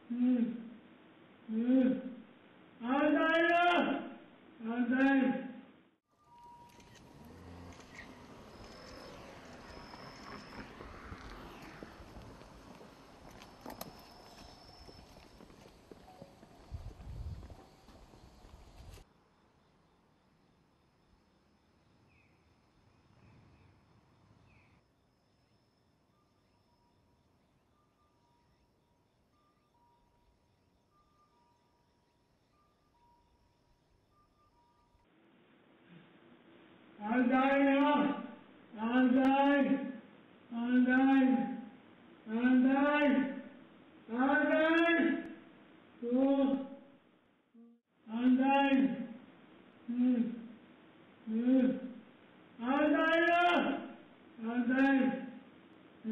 うん、うん、反対だ、反対。反対だ、反対、反対、反対、反対、そう、反対、うん、うん、反対だ、反対、うん。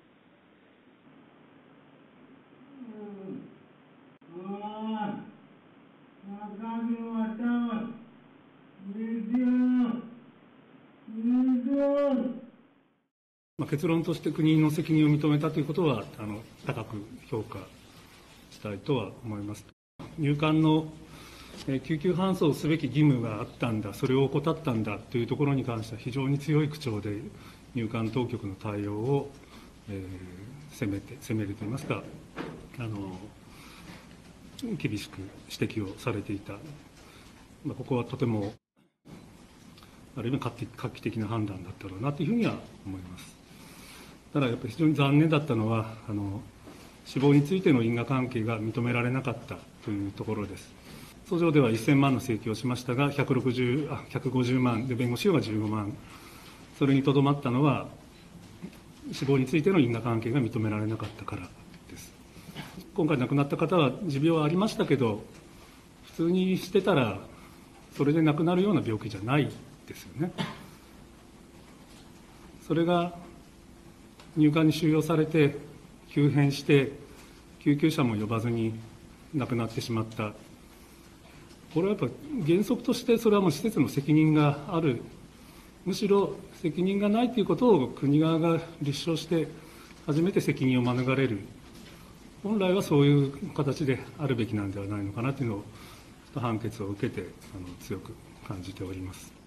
結論として国の責任を認めたということは高く評価したいとは思います。入管の救急搬送すべき義務があったんだ、それを怠ったんだというところに関しては、非常に強い口調で入管当局の対応を、責めるといいますか、厳しく指摘をされていた、ここはとても、ある意味画期的な判断だったろうなというふうには思います。ただ、やっぱり非常に残念だったのは、死亡についての因果関係が認められなかったというところです。訴状では1000万の請求をしましたが、150万で、弁護士費用が15万、それにとどまったのは、死亡についての因果関係が認められなかったからです。今回亡くなった方は、持病はありましたけど、普通にしてたら、それで亡くなるような病気じゃないですよね。それが入管に収容されて、急変して、救急車も呼ばずに亡くなってしまった。これはやっぱ原則としてそれはもう施設の責任がある、むしろ責任がないということを国側が立証して初めて責任を免れる、本来はそういう形であるべきなんではないのかなというのを判決を受けて強く感じております。